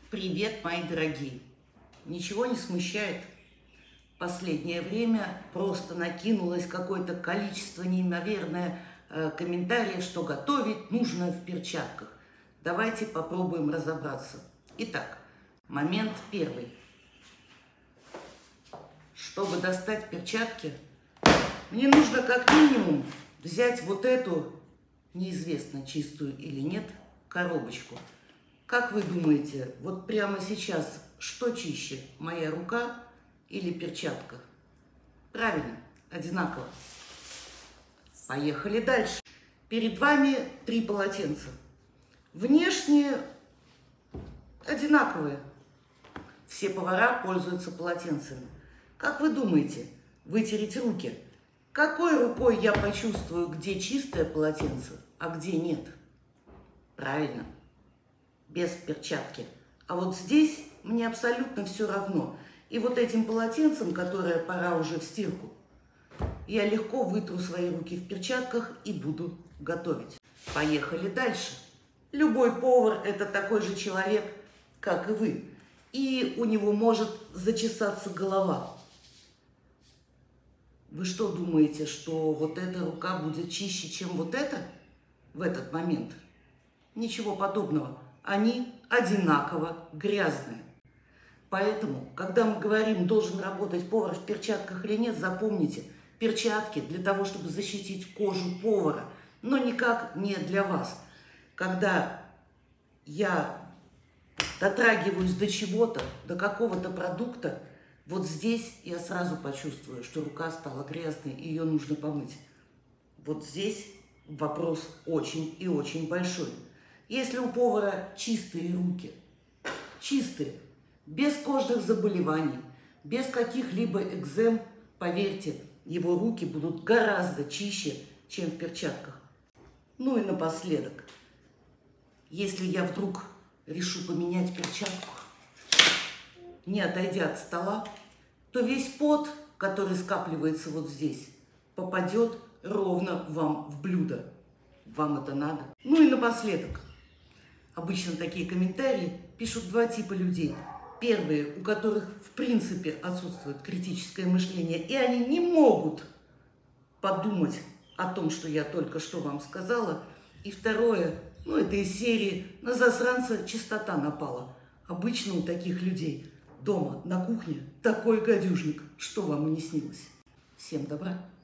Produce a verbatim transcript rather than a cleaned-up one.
Привет, мои дорогие! Ничего не смущает? Последнее время просто накинулось какое-то количество неимоверное э, комментариев, что готовить нужно в перчатках. Давайте попробуем разобраться. Итак, момент первый. Чтобы достать перчатки, мне нужно как минимум взять вот эту, неизвестно чистую или нет, коробочку. Как вы думаете, вот прямо сейчас, что чище, моя рука или перчатка? Правильно, одинаково. Поехали дальше. Перед вами три полотенца. Внешне одинаковые. Все повара пользуются полотенцами. Как вы думаете, вытереть руки? Какой рукой я почувствую, где чистое полотенце, а где нет? Правильно. Без перчатки. А вот здесь мне абсолютно все равно. И вот этим полотенцем, которое пора уже в стирку, я легко вытру свои руки в перчатках и буду готовить. Поехали дальше. Любой повар – это такой же человек, как и вы. И у него может зачесаться голова. Вы что думаете, что вот эта рука будет чище, чем вот эта в этот момент? Ничего подобного. Они одинаково грязные. Поэтому, когда мы говорим, должен работать повар в перчатках или нет, запомните, перчатки для того, чтобы защитить кожу повара, но никак не для вас. Когда я дотрагиваюсь до чего-то, до какого-то продукта, вот здесь я сразу почувствую, что рука стала грязной, и ее нужно помыть. Вот здесь вопрос очень и очень большой. Если у повара чистые руки, чистые, без кожных заболеваний, без каких-либо экзем, поверьте, его руки будут гораздо чище, чем в перчатках. Ну и напоследок, если я вдруг решу поменять перчатку, не отойдя от стола, то весь пот, который скапливается вот здесь, попадет ровно вам в блюдо. Вам это надо? Ну и напоследок. Обычно такие комментарии пишут два типа людей. Первые, у которых в принципе отсутствует критическое мышление, и они не могут подумать о том, что я только что вам сказала. И второе, ну это из серии «На засранца чистота напала». Обычно у таких людей дома, на кухне, такой гадюшник, что вам и не снилось. Всем добра!